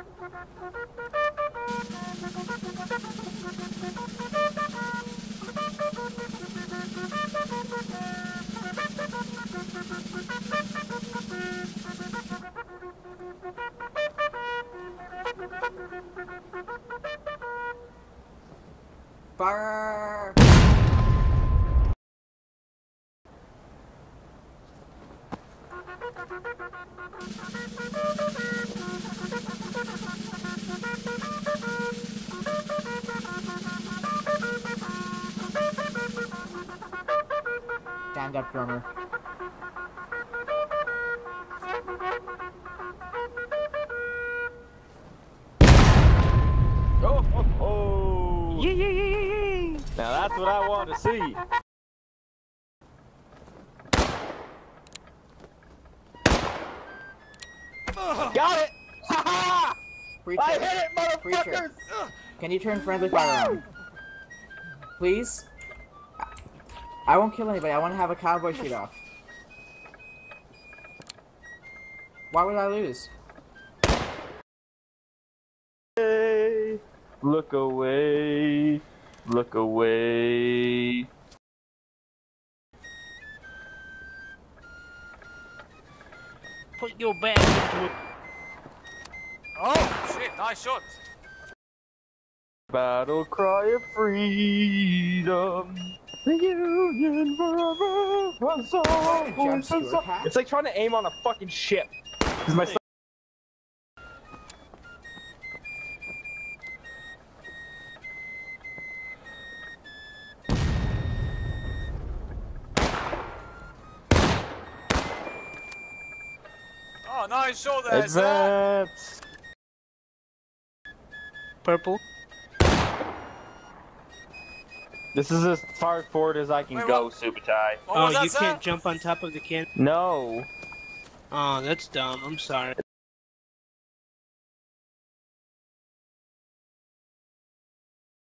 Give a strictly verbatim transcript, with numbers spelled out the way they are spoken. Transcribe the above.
Fire! Stand up, drummer. Oh, oh, oh. Yeah, yeah, yeah, yeah, yeah. Now that's what I want to see. Got it! Ha ha! I hit it, motherfuckers! Preacher. Can you turn friendly fire on? Please? I won't kill anybody, I want to have a cowboy shoot off. Why would I lose? Hey, look away, look away. Put your back into it. Oh, shit, nice shot. Battle cry of freedom. The Union forever. A song, J E B a song. Stuart hat? It's like trying to aim on a fucking ship. This is my son. Oh, nice shot there, sir. Advance. Purple. This is as far forward as I can Wait, go, what? Subutai. What Oh, was that, you sir? can't jump on top of the can. No. Oh, that's dumb. I'm sorry.